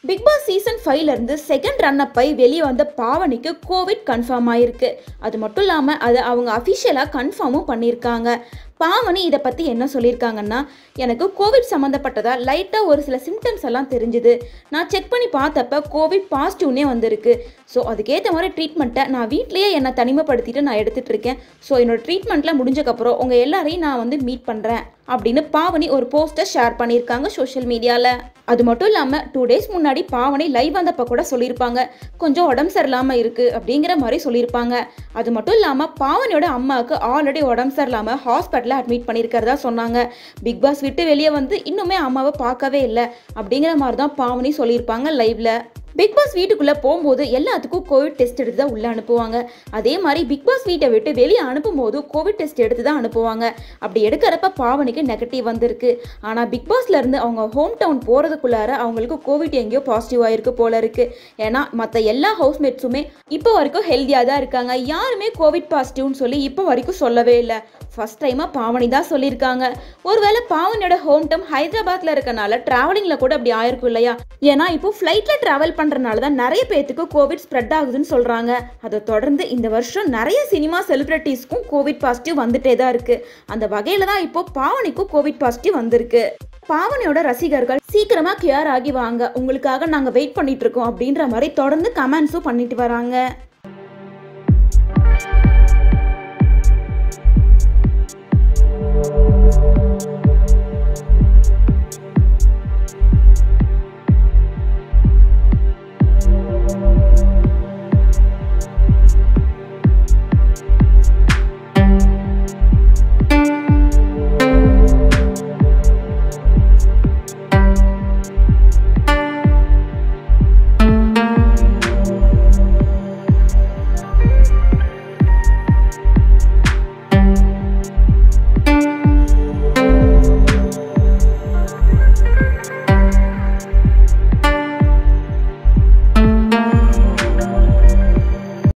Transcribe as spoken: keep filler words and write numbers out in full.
Big Boss season ஃபைவ்ல இருந்து second run அப் ஆகி வெளியே வந்த பாவனிக்கு கோவிட் கன்ஃபார்ம் ஆயிருக்கு. அது மட்டும் இல்லாமல் அதை அவங்க அஃபிஷியலாக கன்ஃபார்மும் பண்ணியிருக்காங்க. பாவனி இதை பற்றி என்ன சொல்லியிருக்காங்கன்னா, எனக்கு கோவிட் சம்மந்தப்பட்டதாக லைட்டாக ஒரு சில சிம்டம்ஸ் எல்லாம் தெரிஞ்சுது. நான் செக் பண்ணி பார்த்தப்ப கோவிட் பாசிட்டிவ்னே வந்திருக்கு. ஸோ அதுக்கேற்ற மாதிரி ட்ரீட்மெண்ட்டை நான் வீட்லேயே என்னை தனிமைப்படுத்திட்டு நான் எடுத்துகிட்டு இருக்கேன். ஸோ என்னோட ட்ரீட்மெண்ட்டில் முடிஞ்சக்கப்புறம் உங்கள் எல்லாரையும் நான் வந்து மீட் பண்ணுறேன் அப்படின்னு பாவனி ஒரு போஸ்டர் ஷேர் பண்ணியிருக்காங்க சோஷியல் மீடியாவில். அது மட்டும் இல்லாமல் டூ டேஸ் முன்னாடி பாவனி லைவ் வந்தப்போ கூட சொல்லியிருப்பாங்க, கொஞ்சம் உடம்பு சரியில்லாமல் இருக்குது அப்படிங்கிற மாதிரி சொல்லியிருப்பாங்க. அது மட்டும் இல்லாமல் பாவனியோட அம்மாவுக்கு ஆல்ரெடி உடம்பு சரியில்லாமல் ஹாஸ்பிட்டலில் அட்மிட் பண்ணியிருக்கிறதா சொன்னாங்க. பிக் பாஸ் விட்டு வெளியே வந்து இன்னுமே அம்மாவை பார்க்கவே இல்லை அப்படிங்கிற மாதிரி தான் பாவனி சொல்லியிருப்பாங்க லைவ்ல. பிக் பாஸ் வீட்டுக்குள்ளே போகும்போது எல்லாத்துக்கும் கோவிட் டெஸ்ட் எடுத்து தான் உள்ளே அனுப்புவாங்க. அதே மாதிரி பிக் பாஸ் வீட்டை விட்டு வெளியே அனுப்பும்போது கோவிட் டெஸ்ட் எடுத்து தான் அனுப்புவாங்க. அப்படி எடுக்கிறப்ப பாவனிக்கு நெகட்டிவ் வந்திருக்கு. ஆனால் பிக் பாஸ்லேருந்து அவங்க ஹோம் டவுன் போகிறதுக்குள்ளார அவங்களுக்கு கோவிட் எங்கேயோ பாசிட்டிவ் ஆகிருக்கு போல இருக்குது. ஏன்னா மற்ற எல்லா ஹவுஸ்மேட்ஸுமே இப்போ வரைக்கும் ஹெல்த்தியாக தான் இருக்காங்க. யாருமே கோவிட் பாசிட்டிவ்னு சொல்லி இப்போ வரைக்கும் சொல்லவே இல்லை. ஃபர்ஸ்ட் டைமாக பாவனி தான் சொல்லியிருக்காங்க. ஒருவேளை பாவனியோட ஹோம் டவுன் ஹைதராபாத்தில் இருக்கனால ட்ராவலிங்கில் கூட அப்படி ஆயிருக்கும் இல்லையா? ஏன்னா இப்போ ஃப்ளைட்டில் ட்ராவல் பண்ணுறதுனால தான் நிறைய பேருக்கு கோவிட் ஸ்ப்ரெட் ஆகுதுன்னு சொல்கிறாங்க. அதை தொடர்ந்து இந்த வருஷம் நிறைய சினிமா செலிபிரிட்டிஸ்க்கும் கோவிட் பாசிட்டிவ் வந்துட்டே தான் இருக்குது. அந்த வகையில் தான் இப்போ பாவனிக்கும் கோவிட் பாசிட்டிவ் வந்திருக்கு. பாவனியோட ரசிகர்கள் சீக்கிரமாக கியூர் ஆகி வாங்க, உங்களுக்காக நாங்கள் வெயிட் பண்ணிட்டு இருக்கோம் அப்படின்ற மாதிரி தொடர்ந்து கமெண்ட்ஸும் பண்ணிட்டு வராங்க.